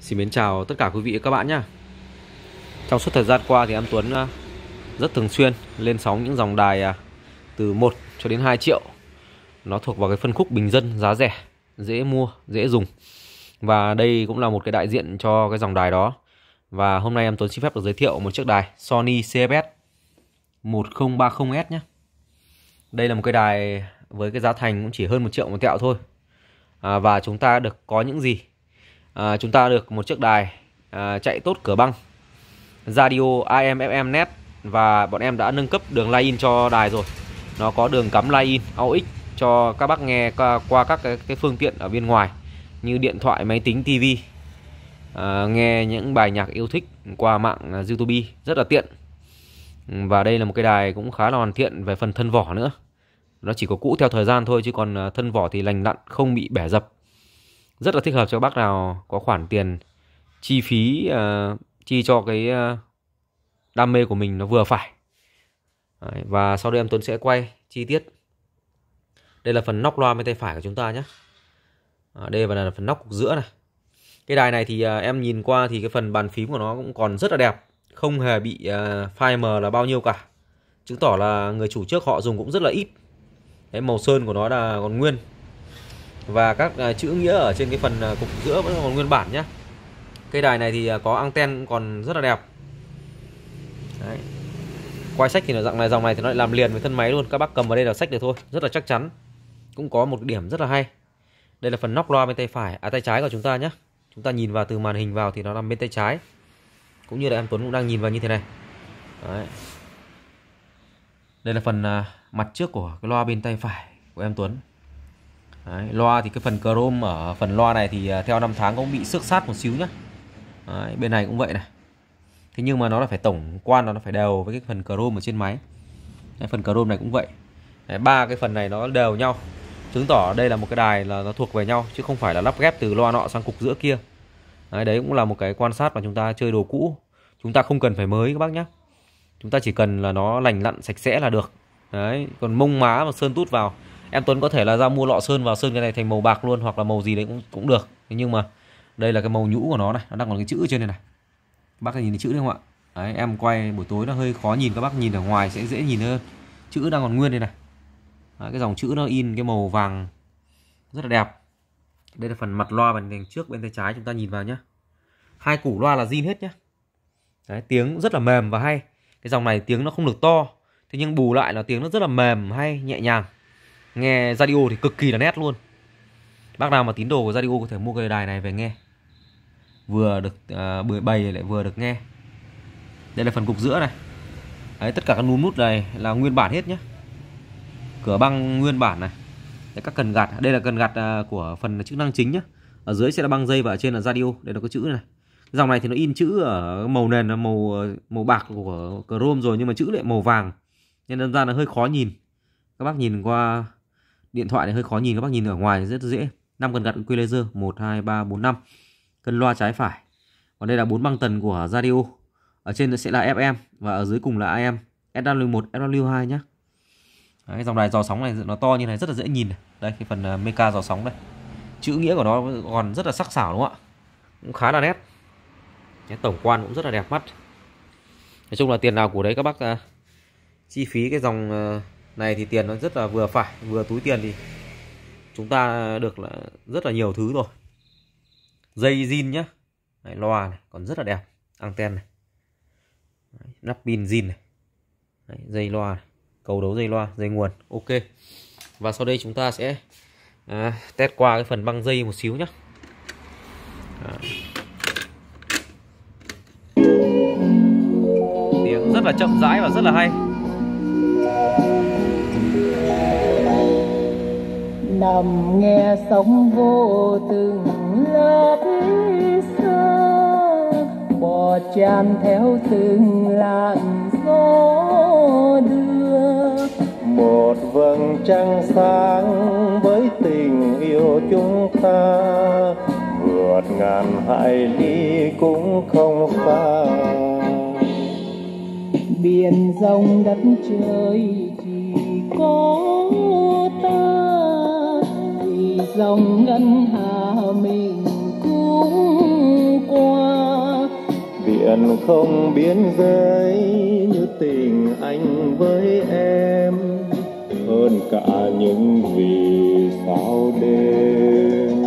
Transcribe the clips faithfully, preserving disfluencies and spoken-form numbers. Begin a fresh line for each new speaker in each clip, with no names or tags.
Xin mến chào tất cả quý vị và các bạn nhé. Trong suốt thời gian qua thì em Tuấn rất thường xuyên lên sóng những dòng đài từ một cho đến hai triệu. Nó thuộc vào cái phân khúc bình dân, giá rẻ, dễ mua, dễ dùng. Và đây cũng là một cái đại diện cho cái dòng đài đó. Và hôm nay em Tuấn xin phép được giới thiệu một chiếc đài Sony xê ép ét một không ba không S nhé. Đây là một cái đài với cái giá thành cũng chỉ hơn một triệu một tẹo thôi. à, Và chúng ta được có những gì? À, chúng ta được một chiếc đài à, chạy tốt cửa băng, radio a em ép em net, và bọn em đã nâng cấp đường line-in cho đài rồi. Nó có đường cắm line-in a u ích cho các bác nghe qua, qua các cái, cái phương tiện ở bên ngoài như điện thoại, máy tính, tivi, à, nghe những bài nhạc yêu thích qua mạng YouTube rất là tiện. Và đây là một cái đài cũng khá là hoàn thiện về phần thân vỏ nữa. Nó chỉ có cũ theo thời gian thôi, chứ còn thân vỏ thì lành lặn, không bị bẻ dập. Rất là thích hợp cho bác nào có khoản tiền chi phí uh, chi cho cái uh, đam mê của mình nó vừa phải. Đấy, và sau đây em Tuấn sẽ quay chi tiết. Đây là phần nóc loa bên tay phải của chúng ta nhé. À, đây là phần nóc cục giữa này. Cái đài này thì uh, em nhìn qua thì cái phần bàn phím của nó cũng còn rất là đẹp, không hề bị uh, phai mờ là bao nhiêu cả, chứng tỏ là người chủ trước họ dùng cũng rất là ít. Đấy, màu sơn của nó là còn nguyên, và các uh, chữ nghĩa ở trên cái phần uh, cục giữa vẫn còn nguyên bản nhé. Cây đài này thì uh, có anten còn rất là đẹp. Đấy. Quay sách thì là dạng này, dòng này thì nó lại làm liền với thân máy luôn, các bác cầm vào đây là sách được thôi, rất là chắc chắn. Cũng có một điểm rất là hay. Đây là phần nóc loa bên tay phải, à tay trái của chúng ta nhé. Chúng ta nhìn vào từ màn hình vào thì nó nằm bên tay trái, cũng như là em Tuấn cũng đang nhìn vào như thế này. Đấy. Đây là phần uh, mặt trước của cái loa bên tay phải của em Tuấn. Đấy, loa thì cái phần chrome ở phần loa này thì uh, theo năm tháng cũng bị xước sát một xíu nhé. Đấy, bên này cũng vậy này. Thế nhưng mà nó là phải tổng quan, nó phải đều với cái phần chrome ở trên máy. Đấy, phần chrome này cũng vậy. Đấy, ba cái phần này nó đều nhau, chứng tỏ đây là một cái đài là nó thuộc về nhau, chứ không phải là lắp ghép từ loa nọ sang cục giữa kia. Đấy, đấy cũng là một cái quan sát mà chúng ta chơi đồ cũ. Chúng ta không cần phải mới các bác nhé. Chúng ta chỉ cần là nó lành lặn, sạch sẽ là được. Đấy, còn mông má mà sơn tút vào, em Tuấn có thể là ra mua lọ sơn vào, sơn cái này thành màu bạc luôn, hoặc là màu gì đấy cũng cũng được. Thế nhưng mà đây là cái màu nhũ của nó này, nó đang còn cái chữ ở trên này này. Bác nhìn thấy chữ đấy không ạ? Đấy, em quay buổi tối nó hơi khó nhìn, các bác nhìn ở ngoài sẽ dễ nhìn hơn. Chữ đang còn nguyên đây này. Đấy, cái dòng chữ nó in cái màu vàng rất là đẹp. Đây là phần mặt loa bên trước bên tay trái, chúng ta nhìn vào nhé. Hai củ loa là zin hết nhé. Đấy, tiếng rất là mềm và hay. Cái dòng này tiếng nó không được to, thế nhưng bù lại là tiếng nó rất là mềm, hay, nhẹ nhàng. Nghe radio thì cực kỳ là nét luôn. Bác nào mà tín đồ của radio có thể mua cái đài này về nghe, vừa được uh, bày lại vừa được nghe. Đây là phần cục giữa này. Đấy, tất cả các núm nút này là nguyên bản hết nhé. Cửa băng nguyên bản này. Đấy, các cần gạt, đây là cần gạt uh, của phần chức năng chính nhé. Ở dưới sẽ là băng dây và ở trên là radio. Đây là có chữ này. Dòng này thì nó in chữ ở màu nền là màu màu bạc của chrome rồi, nhưng mà chữ lại màu vàng, nên đâm ra là hơi khó nhìn. Các bác nhìn qua điện thoại này hơi khó nhìn, các bác nhìn ở ngoài rất dễ. Năm cần gạt quy laser, một hai ba bốn năm. Cân loa trái phải. Còn đây là bốn băng tần của radio. Ở trên sẽ là ép em và ở dưới cùng là a em, ét vê một, ét vê hai nhé. Đấy, dòng đài dò sóng này nó to như này rất là dễ nhìn. Đây cái phần meca dò sóng đây. Chữ nghĩa của nó còn rất là sắc sảo đúng không ạ? Cũng khá là nét. Cái tổng quan cũng rất là đẹp mắt. Nói chung là tiền nào của đấy các bác. uh, Chi phí cái dòng uh, này thì tiền nó rất là vừa phải, vừa túi tiền thì chúng ta được là rất là nhiều thứ rồi. Dây zin nhá. Đấy, loa này còn rất là đẹp, anten này. Đấy, nắp pin zin này. Đấy, dây loa này. Cầu đấu dây loa, dây nguồn, ok. Và sau đây chúng ta sẽ uh, test qua cái phần băng dây một xíu nhé. Tiếng rất là chậm rãi và rất là hay.
Nằm nghe sóng vô từng lớp xa, bò chan theo từng làn gió đưa.
Một vầng trăng sáng với tình yêu chúng ta, vượt ngàn hải ly cũng không xa.
Biển rộng đất trời chỉ có ta, vì dòng ngân hà mình cũng qua.
ngần không biên giới như tình anh với em, hơn cả những vì sao đêm.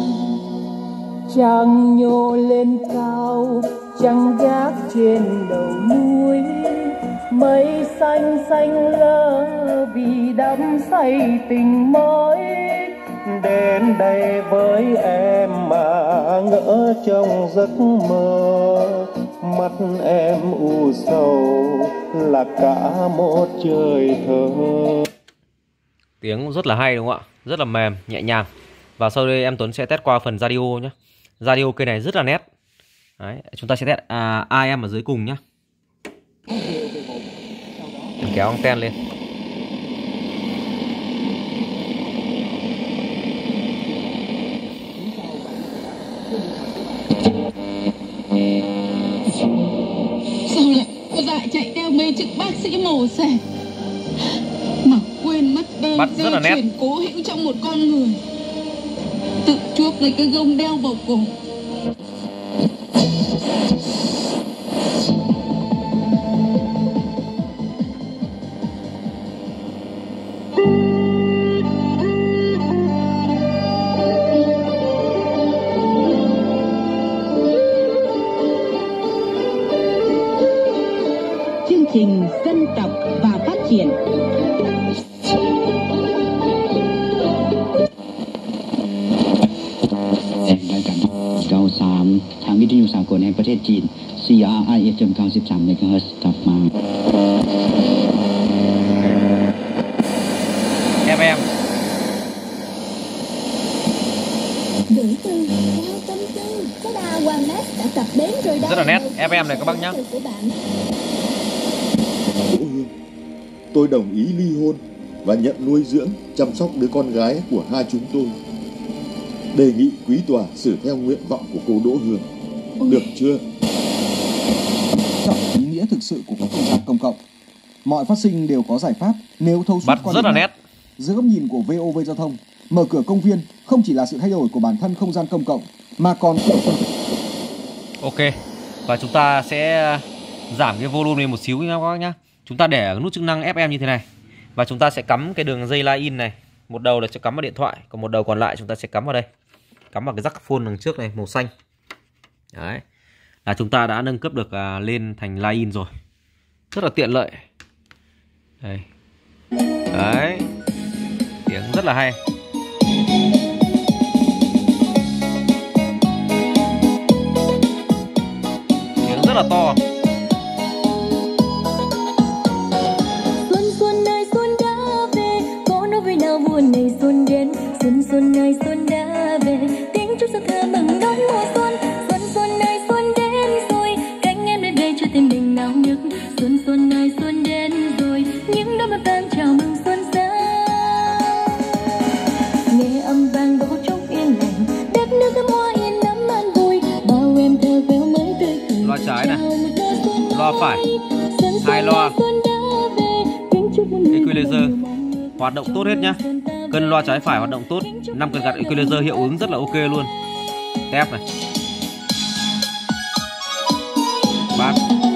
Trăng nhô lên cao, trăng gác trên đầu núi, mây xanh xanh lơ vì đắm say tình mới.
Đến đây với em mà ngỡ trong giấc mơ, mắt em u sầu là cả một trời thơ.
Tiếng rất là hay đúng không ạ? Rất là mềm, nhẹ nhàng. Và sau đây em Tuấn sẽ test qua phần radio nhé. Radio cây này rất là nét. Đấy, chúng ta sẽ test à, a em ở dưới cùng nhé. Kéo anten lên.
Sao lại có dại chạy theo mấy chữ bác sĩ mổ xẻ mà quên mất đơn
Bắt rất là nét.
chuyển cố hữu trong một con người, tự chuốc lấy cái gông đeo vào cổ.
Chương trình Dân tộc và Phát triển.
รายการเก้าสามทางวิทยุสากลแห่งประเทศจีน ซี อาร์ ไอ เอฟ เก้าสิบสาม เมกะเฮิรตซ์กลับมา
ép em.
Gửi từ theo tâm tư, có đà Hoàng Nát đã cập bến rồi đó.
Rất là nét, ép em này các bác nhá.
Của bạn.
Đỗ Hương, tôi đồng ý ly hôn và nhận nuôi dưỡng, chăm sóc đứa con gái của hai chúng tôi. Đề nghị quý tòa xử theo nguyện vọng của cô Đỗ Hương.
Ôi.
Được chưa?
Trọng ý nghĩa thực sự của các không gian công cộng. Mọi phát sinh đều có giải pháp nếu thấu suốt
Bắt
quan
rất là
điểm
nét.
này. Dưới góc nhìn của vê o vê Giao thông, mở cửa công viên không chỉ là sự thay đổi của bản thân không gian công cộng mà còn
Ok. Và chúng ta sẽ giảm cái volume lên một xíu nha các bác nhá. Chúng ta để ở nút chức năng ép em như thế này. Và chúng ta sẽ cắm cái đường dây line in này. Một đầu là sẽ cắm vào điện thoại, còn một đầu còn lại chúng ta sẽ cắm vào đây. Cắm vào cái jack phone đằng trước này màu xanh. Đấy. Là chúng ta đã nâng cấp được à, lên thành line in rồi. Rất là tiện lợi. Đây. Đấy. Tiếng rất là hay. Tiếng rất là to.
Xuân xuân ơi xuân đã về, có nói với nào buồn này xuân đến. Xuân xuân ơi xuân đã về, tiếng chúc sao thơ mừng đón mùa xuân. Xuân xuân ơi xuân đến rồi, cánh em đến về cho tim mình náo nức. Xuân xuân ơi xuân đến rồi, những đôi mắt tan chào mừng xuân sang. Nghe âm vang đổ trong yên lành, đất nước thơm hoa yên nắm an vui. Bao em thơ véo mới tươi cười.
Loa trái này, loa phải, hai loa equalizer hoạt động tốt hết nhá. Cân loa trái phải hoạt động tốt, năm cần gạt equalizer hiệu ứng rất là ok luôn. Tép này, bass,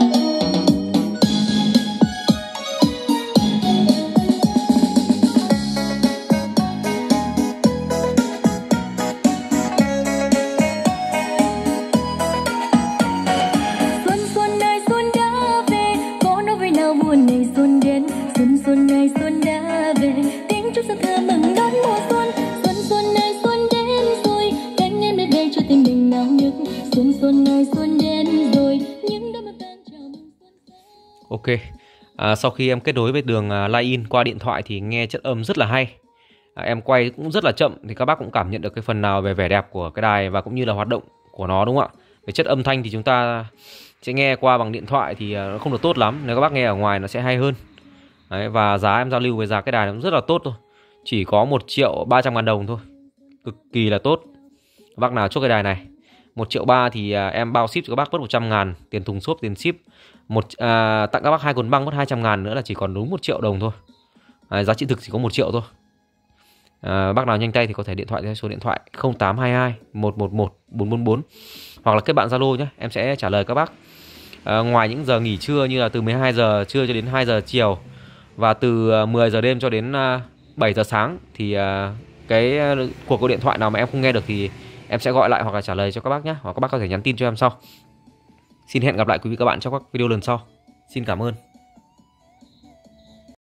xuân xuân ơi xuân đã về, có nói với nào buồn này xuân đến. Xuân xuân ơi xuân đã về, tiếng chúc sao thơ mừng đón mùa xuân. Xuân xuân ơi xuân đến rồi, cánh em đến về cho tim mình náo nức. Xuân xuân ơi xuân đến rồi, những đôi mắt tan chào mừng xuân sang.
ok. À, sau khi em kết nối với đường uh, line in qua điện thoại thì nghe chất âm rất là hay. À, em quay cũng rất là chậm thì các bác cũng cảm nhận được cái phần nào về vẻ đẹp của cái đài và cũng như là hoạt động của nó đúng không ạ? Về chất âm thanh thì chúng ta sẽ nghe qua bằng điện thoại thì uh, nó không được tốt lắm. Nếu các bác nghe ở ngoài nó sẽ hay hơn. Đấy, và giá em giao lưu với giá cái đài nó cũng rất là tốt thôi. Chỉ có một triệu ba trăm ngàn đồng thôi. Cực kỳ là tốt. Các bác nào chốt cái đài này một triệu ba thì à, em bao ship cho các bác mất một trăm ngàn. Tiền thùng xốp, tiền ship một, à, tặng các bác hai cuốn băng mất hai trăm ngàn nữa là chỉ còn đúng một triệu đồng thôi. À, giá trị thực chỉ có một triệu thôi. À, bác nào nhanh tay thì có thể điện thoại theo số điện thoại không tám hai hai một một một bốn bốn bốn hoặc là kết bạn Zalo nhé. Em sẽ trả lời các bác. à, ngoài những giờ nghỉ trưa như là từ mười hai giờ trưa cho đến hai giờ chiều và từ mười giờ đêm cho đến bảy giờ sáng thì cái cuộc gọi điện thoại nào mà em không nghe được thì em sẽ gọi lại hoặc là trả lời cho các bác nhé, hoặc các bác có thể nhắn tin cho em sau. Xin hẹn gặp lại quý vị các bạn trong các video lần sau. Xin cảm ơn.